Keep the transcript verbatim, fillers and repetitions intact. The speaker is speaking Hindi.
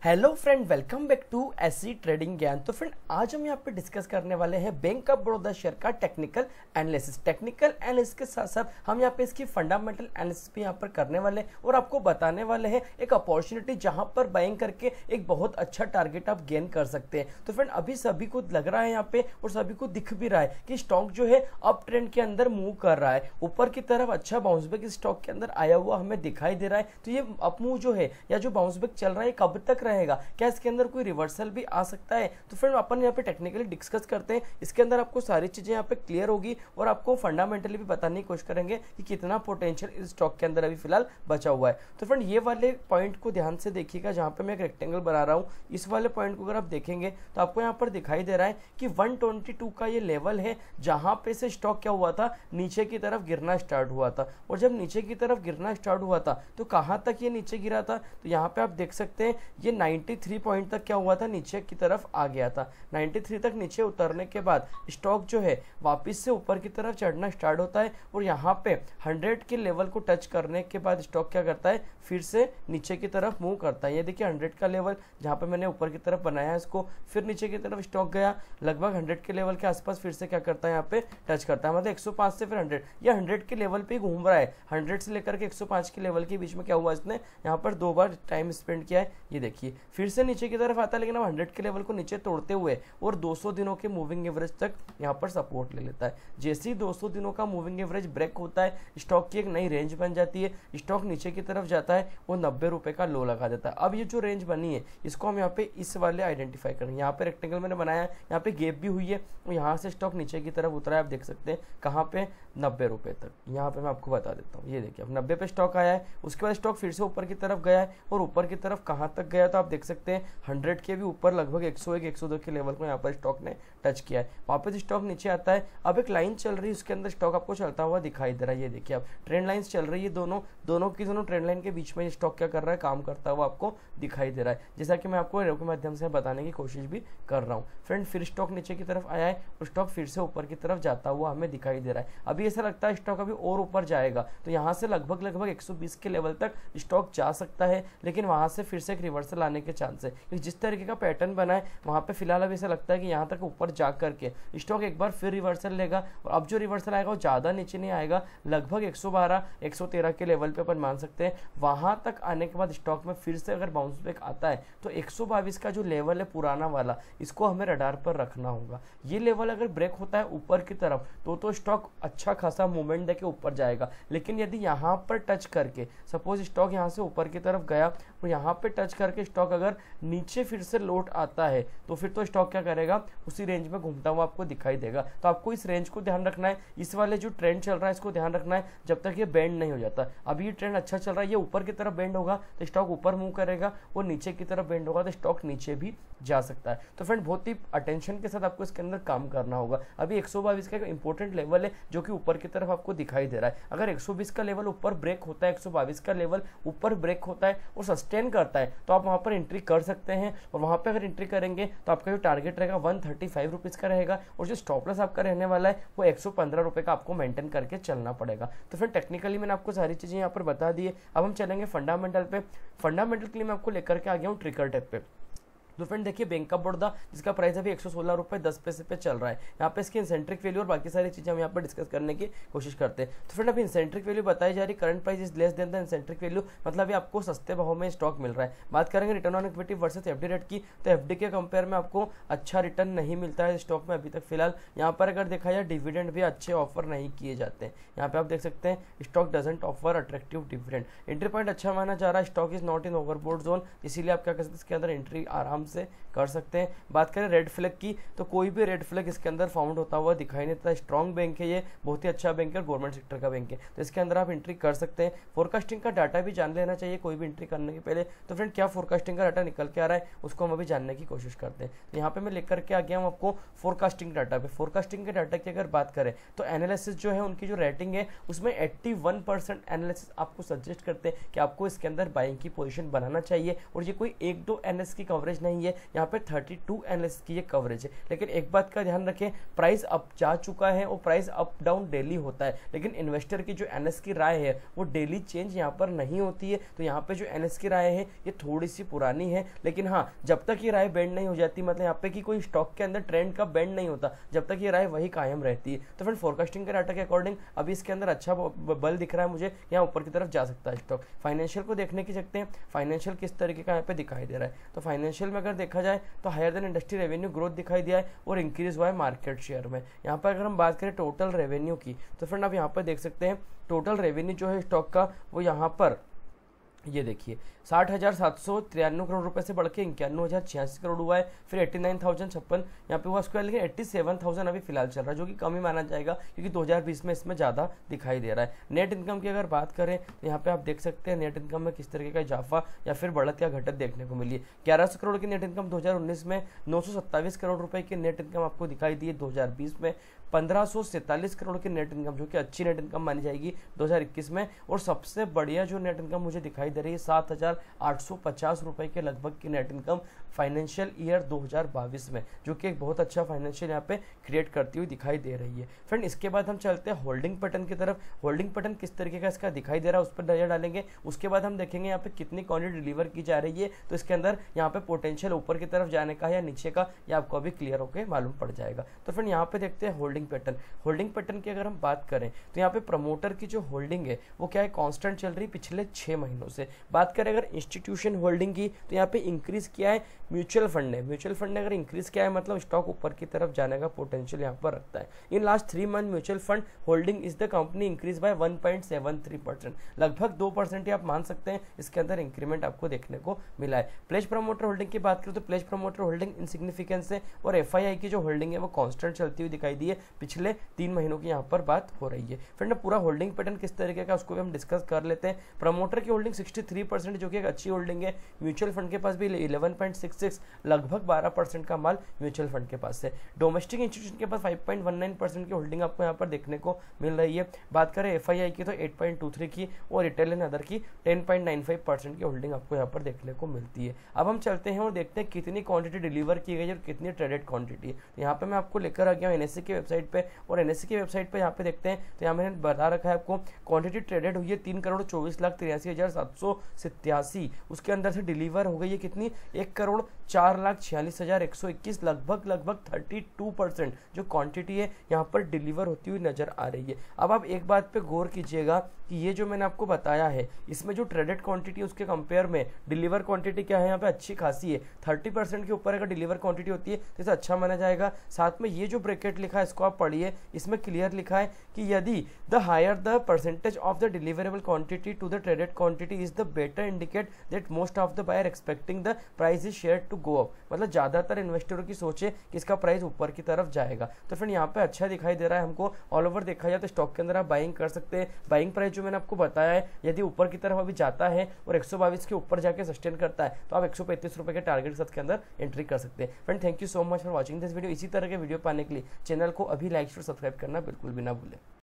Hello friend, welcome back to SC trading ज्ञान। तो फ्रेंड, आज हम यहाँ पे डिस्कस करने वाले हैं बैंक ऑफ बड़ौदा शेयर का टेक्निकल एनालिसिस। टेक्निकल एनालिसिस के साथ साथ हम यहाँ पे इसकी फंडामेंटल एनालिसिस भी यहाँ पर करने वाले हैं और आपको बताने वाले हैं एक अपॉर्चुनिटी जहाँ पर बाइंग करके एक बहुत अच्छा टारगेट आप गेन कर सकते हैं। तो फ्रेंड, अभी सभी को लग रहा है यहाँ पे और सभी को दिख भी रहा है कि स्टॉक जो है अप ट्रेंड के अंदर मूव कर रहा है, ऊपर की तरफ अच्छा बाउंस बैक इस स्टॉक के अंदर आया हुआ हमें दिखाई दे रहा है। तो ये अप मूव जो है या जो बाउंस बैक चल रहा है कब तक रहेगा, क्या इसके अंदर कोई रिवर्सल भी आ सकता है? तो फ्रेंड, अपन यहाँ पे टेक्निकली डिस्कस करते हैं। इसके अंदर आपको सारी चीजें यहाँ पे क्लियर होगी और आपको फंडामेंटली भी बताने की कोशिश करेंगे कि कितना पोटेंशियल इस स्टॉक के अंदर अभी फिलहाल बचा हुआ है। तो फ्रेंड, ये वाले पॉइंट को ध्यान से देखिएगा, जहां पे मैं एक रेक्टेंगल बना रहा हूँ। इस वाले पॉइंट को अगर आप देखेंगे तो आपको यहाँ पर दिखाई दे रहा है कि वन ट्वेंटी टू का ये लेवल है, जहां पे से स्टॉक क्या हुआ था, नीचे की तरफ गिरना स्टार्ट हुआ था। और जब नीचे की तरफ गिरना स्टार्ट हुआ था तो कहां तक ये नीचे गिरा था, तो यहाँ पे आप देख सकते हैं ये तिरानवे पॉइंट तक क्या हुआ था, नीचे की तरफ आ गया था। तिरानवे तक नीचे उतरने के बाद स्टॉक जो है वापस से ऊपर की तरफ चढ़ना स्टार्ट होता है और यहाँ पे सौ के लेवल को टच करने के बाद स्टॉक क्या करता है, फिर से नीचे की तरफ मूव करता है। ये देखिए सौ का लेवल जहाँ पे मैंने ऊपर की तरफ बनाया है इसको, फिर नीचे की तरफ स्टॉक गया लगभग सौ के लेवल के आसपास, फिर से क्या करता है यहाँ पे टच करता है। मतलब एक सौ पाँच से फिर सौ, या सौ के लेवल पे घूम रहा है। सौ से लेकर के एक सौ पाँच के लेवल के बीच में क्या हुआ, इसने यहाँ पर दो बार टाइम स्पेंड किया है। ये देखिए फिर से नीचे की तरफ आता है, लेकिन अब सौ के लेवल को नीचे तोड़ते हुए और दो सौ दिनों के मूविंग एवरेज तक यहाँ पर सपोर्ट ले लेता है। जैसे ही दो सौ दिनों का मूविंग एवरेज ब्रेक होता है, स्टॉक की एक नई रेंज बन जाती है। स्टॉक नीचे की तरफ जाता है, वो नब्बे रुपए का लो लगा देता है। अब ये जो रेंज बनी है इसको हम यहाँ पे इस वाले आइडेंटिफाई करेंगे। यहाँ पे रेक्टेंगल मैंने बनाया है, यहाँ पे गैप भी हुई है और यहाँ से स्टॉक नीचे की तरफ उतरा है। आप देख सकते हैं कहाँ पे, नब्बे रुपए तक। यहाँ पे मैं आपको बता देता हूँ, ये देखिए अब नब्बे पे स्टॉक आया है। उसके बाद स्टॉक फिर से ऊपर की तरफ गया है और ऊपर की तरफ कहाँ तक गया, तो आप देख सकते हैं सौ के भी ऊपर लगभग एक सौ एक एक सौ दो के लेवल को यहाँ पर स्टॉक ने टच किया है। वापस स्टॉक नीचे आता है। अब एक लाइन चल रही है, उसके अंदर स्टॉक आपको चलता हुआ दिखाई दे रहा है। ये देखिए अब ट्रेंड लाइंस चल रही है, दोनों दोनों की दोनों ट्रेंड लाइन के बीच में स्टॉक क्या कर रहा है, काम करता हुआ आपको दिखाई दे रहा है, जैसा कि मैं आपको एरो के माध्यम से बताने की कोशिश भी कर रहा हूँ। फ्रेंड, फिर स्टॉक नीचे की तरफ आया है और स्टॉक फिर से ऊपर की तरफ जाता हुआ हमें दिखाई दे रहा है। अभी ऐसा लगता है स्टॉक अभी और ऊपर जाएगा, तो यहाँ से लगभग लगभग एक सौ बीस के लेवल तक स्टॉक जा सकता है, लेकिन वहां से फिर से एक रिवर्सल आने के चांस है। क्योंकि जिस तरीके का पैटर्न बना है वहां पे फिलहाल अभी ऐसा लगता है कि यहाँ तक ऊपर जा करके स्टॉक एक बार फिर रिवर्सल लेगा और अब जो रिवर्सल आएगा वो ज्यादा नीचे नहीं आएगा, लगभग एक सौ बारह एक सौ तेरह के लेवल पे अपन मान सकते हैं। वहां तक आने के बाद स्टॉक में फिर से अगर बाउंस बैक आता है तो एक सौ बाईस का जो लेवल है पुराना वाला, इसको हमें रडार पर रखना होगा। ये लेवल अगर ब्रेक होता है ऊपर की तरफ तो तो स्टॉक अच्छा खासा मूवमेंट देके ऊपर जाएगा। लेकिन यदि यहाँ पर टच करके सपोज स्टॉक यहाँ से ऊपर की तरफ गया और यहाँ पे टच करके स्टॉक अगर नीचे फिर से लौट आता है तो फिर तो स्टॉक क्या करेगा, उसी रेंज में घूमता हुआ आपको दिखाई देगा। तो आपको इस रेंज को ध्यान रखना है, इस वाले जो ट्रेंड चल रहा है इसको ध्यान रखना है जब तक ये बेंड नहीं हो जाता। अभी ये ट्रेंड अच्छा चल रहा है, ये ऊपर की तरफ बेंड होगा तो स्टॉक ऊपर मूव करेगा और नीचे की तरफ बेंड होगा तो स्टॉक नीचे भी जा सकता है। तो फ्रेंड, बहुत ही अटेंशन के साथ आपको इसके अंदर काम करना होगा। अभी एक सौ बाईस का एक इंपॉर्टेंट लेवल है जो कि ऊपर की तरफ आपको दिखाई दे रहा है। अगर एक सौ बीस का लेवल ऊपर ब्रेक होता है, एक सौ बाईस का लेवल ऊपर ब्रेक होता है और सस्टेन करता है तो आप वहां पर एंट्री कर सकते हैं। और वहां पे अगर एंट्री करेंगे तो आपका जो टारगेट रहेगा वन थर्टी फाइव रुपीज का रहेगा और जो स्टॉप लॉस आपका रहने वाला है वो एक सौ पंद्रह रुपए का आपको मेंटेन करके चलना पड़ेगा। तो फिर टेक्निकली मैंने आपको सारी चीजें यहाँ पर बता दी है। अब हम चलेंगे फंडामेंटल पे। फंडामेंटल के लिए मैं आपको लेकर के आ गया हूँ ट्रिकर टेप पे। तो फ्रेंड देखिए, बैंक ऑफ बड़ौदा जिसका प्राइस अभी एक सौ सोलह रुपए दस पैसे पे चल रहा है। यहाँ पे इसकी इंसेंट्रिक वैल्यू और बाकी सारी चीजें हम यहाँ पर डिस्कस करने की कोशिश करते हैं। तो फ्रेंड, अभी इंसेंट्रिक वैल्यू बताई जा रही, current price is less than the इंसेंट्रिक वैल्यू, मतलब अभी आपको सस्ते भाव में स्टॉक मिल रहा है। बात करेंगे return on equity versus FD rate की, तो एफडी के कंपेयर में आपको अच्छा रिटर्न नहीं मिलता है स्टॉक में अभी तक फिलहाल। यहाँ पर अगर देखा जाए डिविडेंड भी अच्छे ऑफर नहीं किए जाते हैं। यहाँ पे आप देख सकते हैं stock doesn't offer attractive dividend. Entry point अच्छा माना जा रहा है, stock is not in overbought zone, इसीलिए आप क्या कर सकते हैं इसके अंदर एंट्री आराम से कर सकते हैं। बात करें रेड फ्लैग की, तो कोई भी रेड फ्लैग इसके अंदर फाउंड होता हुआ दिखाई नहीं देता। स्ट्रॉन्ग बैंक है, ये बहुत ही अच्छा बैंक है और गवर्नमेंट सेक्टर का बैंक है, तो इसके अंदर आप एंट्री कर सकते हैं। फोरकास्टिंग का डाटा भी जान लेना चाहिए कोई भी एंट्री करने के पहले। तो फ्रेंड, क्या फोरकास्टिंग का डाटा निकल के आ रहा है उसको हम अभी जानने की कोशिश करते हैं। तो यहाँ पे मैं लेकर के आ गया हूँ आपको फोरकास्टिंग डाटा पे। फोरकास्टिंग के डाटा की अगर बात करें तो एनालिसिस जो है उनकी जो रेटिंग है उसमें इक्यासी परसेंट एनालिसिस आपको सजेस्ट करते हैं कि आपको इसके अंदर बाइंग की पोजीशन बनाना चाहिए। और ये कोई एक दो एनएस की कवरेज नहीं नहीं है, यहाँ पे थर्टी टू एनालिसिस की ये कवरेज है। लेकिन एक बात का ध्यान रखें, प्राइस अप जा चुका है और प्राइस अप डाउन डेली होता है, लेकिन इन्वेस्टर की जो एनएस की राय है वो डेली चेंज यहाँ पर नहीं होती है। तो यहाँ पे जो एनएस की राय है ये थोड़ी सी पुरानी है, लेकिन हाँ जब तक ये राय बेंड नहीं हो जाती, मतलब यहाँ पे कि कोई स्टॉक के अंदर ट्रेंड का बेंड नहीं होता, जब तक ये राय वही कायम रहती है। तो फ्रेंड फोरकास्टिंग के डाटा के अकॉर्डिंग अभी इसके अंदर अच्छा बल दिख रहा है मुझे, यहाँ ऊपर की तरफ जा सकता है स्टॉक। फाइनेंशियल को देखने की सकते हैं, फाइनेंशियल किस तरीके का यहाँ पे दिखाई दे रहा है। तो फाइनेंशियल में अगर देखा जाए तो higher than industry revenue growth दिखाई दिया है और इंक्रीज हुआ है मार्केट शेयर में। यहाँ पर अगर हम बात करें टोटल रेवेन्यू की, तो फ्रेंड आप यहाँ पर देख सकते हैं टोटल रेवेन्यू जो है स्टॉक का वो यहाँ पर ये देखिए साठ हज़ार सात सौ तिरानवे करोड़ रुपए से बढ़ के इक्यानवे हज़ार छियासी करोड़ हुआ है। फिर एट्टी नाइन थाउजेंड छप्पन यहाँ पे हुआ उसके बाद, लेकिन एट्टी सेवन थाउजेंड अभी फिलहाल चल रहा है, जो कि कम ही माना जाएगा क्योंकि दो हज़ार बीस में इसमें ज़्यादा दिखाई दे रहा है। नेट इनकम की अगर बात करें तो यहाँ पे आप देख सकते हैं नेट इनकम में किस तरीके का इजाफा या फिर बढ़त या घटत देखने को मिली है। ग्यारह सौ करोड़ की नेट इनकम दो हज़ार उन्नीस में, नौ सौ सत्ताईस करोड़ रुपए की नेट इनकम आपको दिखाई दी है दो हज़ार बीस में, पंद्रह सौ सैंतालीस करोड़ की नेट इनकम जो कि अच्छी नेट इनकम मानी जाएगी दो हज़ार इक्कीस में, और सबसे बढ़िया जो नेट इनकम मुझे दिखाई दे रही है सात हज़ार आठ सौ पचास रुपए के लगभग की नेट इनकम फाइनेंशियल ईयर दो हज़ार बाईस में, जो कि एक बहुत अच्छा फाइनेंशियल यहाँ पे क्रिएट करती हुई दिखाई दे रही है। फ्रेंड इसके बाद हम चलते हैं होल्डिंग पैटर्न की तरफ। होल्डिंग पैटर्न किस तरीके का इसका दिखाई दे रहा है उस पर नजर डालेंगे। उसके बाद हम देखेंगे यहाँ पे कितनी क्वांटिटी डिलीवर की जा रही है, तो इसके अंदर यहाँ पे पोटेंशियल ऊपर की तरफ जाने का या नीचे का या आपको अभी क्लियर होकर मालूम पड़ जाएगा। तो फ्रेंड यहाँ पे देखते हैं होल्डिंग पैटर्न। होल्डिंग पैटर्न की अगर हम बात करें तो यहाँ पे प्रमोटर की जो होल्डिंग है वो क्या है, कांस्टेंट चल रही पिछले छह महीनों से। बात करें अगर इंस्टीट्यूशन होल्डिंग की तो यहाँ पे इंक्रीज किया है म्यूचुअल फंड ने। म्यूचुअल फंड ने अगर इंक्रीज किया है मतलब स्टॉक ऊपर की तरफ जाने का पोटेंशियल यहाँ पर रखता है। In last three month mutual fund holding is the company increase by one point seven three percent, लगभग दो परसेंट ही आप मान सकते हैं इसके अंदर इंक्रीमेंट आपको देखने को मिला है। प्लेज प्रमोटर होल्डिंग की बात करें तो प्लेज प्रमोटर होल्डिंग इनसिग्निफिकेंस है और एफ आई आई की जो होल्डिंग है वो कांस्टेंट चलती हुई दिखाई दी है, पिछले तीन महीनों की यहाँ पर बात हो रही है। फ्रेंड पूरा होल्डिंग पैटर्न किस तरीके का उसको भी हम डिस्कस कर लेते हैं। प्रमोटर की होल्डिंग सिक्सटी थ्री परसेंट जो कि एक अच्छी होल्डिंग है। म्यूचुअल फंड के पास भी इलेवन पॉइंट सिक्स सिक्स, लगभग बारह परसेंट का माल म्यूचुअल फंड के पास है। डोमेस्टिक इंस्टीट्यूशन के पास five point one nine percent की होल्डिंग आपको यहाँ पर देखने को मिल रही है। बात करें एफ आई आई की तो एट पॉइंट टू थ्री की और रिटेल एंड अदर की ten point nine five percent की होल्डिंग आपको यहाँ पर देखने को मिलती है। अब हम चलते हैं और देखते हैं कितनी क्वांटिटी डिलीवर की गई और कितनी ट्रेडेड क्वांटिटी है। तो यहाँ पे मैं आपको लेकर आ गया हूँ एनएससी की वेबसाइट पे, और एनएससी की वेबसाइट पे यहाँ पे देखते हैं तो यहाँ मैंने बता रखा है आपको क्वांटिटी ट्रेडेड हुई है तीन करोड़ चौबीस लाख तिरासी हजार सात सौ सत्यासी। उसके अंदर से डिलीवर हो गई है कितनी, एक करोड़ चार लाख छियालीस हजार एक सौ इक्कीस, लगभग लगभग थर्टी टू परसेंट जो क्वांटिटी है यहाँ पर डिलीवर होती हुई नजर आ रही है। अब आप एक बात पे गौर कीजिएगा कि ये जो मैंने आपको बताया है इसमें जो ट्रेडेड क्वांटिटी है उसके कंपेयर में डिलीवर क्वांटिटी क्या है यहाँ पे अच्छी खासी है। थर्टी परसेंट के ऊपर अगर डिलीवर क्वांटिटी होती है तो इसे अच्छा माना जाएगा। साथ में ये जो ब्रैकेट लिखा है इसको आप पढ़िए, इसमें क्लियर लिखा है कि यदि the higher the percentage of the deliverable quantity to the traded quantity is the better indicate that most of the buyer expecting the price is share to go up, मतलब ज्यादातर इन्वेस्टरों की सोच है कि इसका प्राइस ऊपर की तरफ जाएगा। तो फ्रेंड यहाँ पे अच्छा दिखाई दे रहा है हमको। ऑल ओवर देखा जाए तो स्टॉक के अंदर आप बाइंग कर सकते हैं। बाइंग प्राइस जो मैंने आपको बताया है यदि ऊपर की तरफ अभी जाता है और एक सौ बाईस के ऊपर जाके सस्टेन करता है तो आप एक सौ पैंतीस रुपए के टारगेट के अंदर एंट्री कर सकते हैं। Friend thank you so much for watching this video. इसी तरह के वीडियो पाने के लिए चैनल को अभी लाइक और सब्सक्राइब करना बिल्कुल भी ना भूलें।